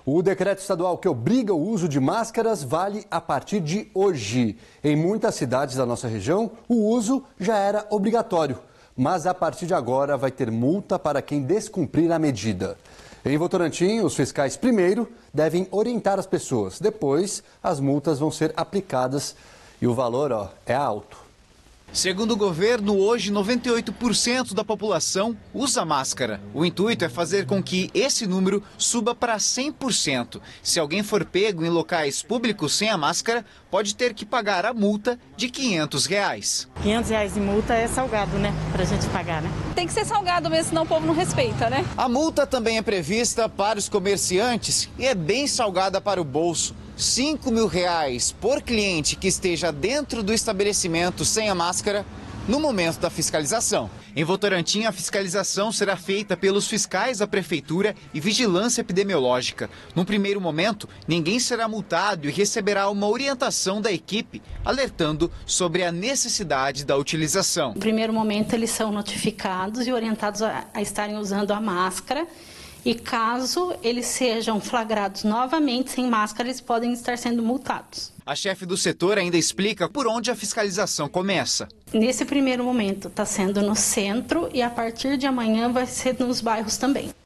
O decreto estadual que obriga o uso de máscaras vale a partir de hoje. Em muitas cidades da nossa região, o uso já era obrigatório. Mas a partir de agora vai ter multa para quem descumprir a medida. Em Votorantim, os fiscais primeiro devem orientar as pessoas. Depois, as multas vão ser aplicadas e o valor, é alto. Segundo o governo, hoje 98% da população usa máscara. O intuito é fazer com que esse número suba para 100%. Se alguém for pego em locais públicos sem a máscara, pode ter que pagar a multa de R$500. R$500 de multa é salgado, né? Pra gente pagar, né? Tem que ser salgado mesmo, senão o povo não respeita, né? A multa também é prevista para os comerciantes e é bem salgada para o bolso. R$5.000 por cliente que esteja dentro do estabelecimento sem a máscara no momento da fiscalização. Em Votorantim, a fiscalização será feita pelos fiscais da prefeitura e vigilância epidemiológica. No primeiro momento, ninguém será multado e receberá uma orientação da equipe, alertando sobre a necessidade da utilização. No primeiro momento, eles são notificados e orientados a estarem usando a máscara. E caso eles sejam flagrados novamente sem máscara, eles podem estar sendo multados. A chefe do setor ainda explica por onde a fiscalização começa. Nesse primeiro momento está sendo no centro e a partir de amanhã vai ser nos bairros também.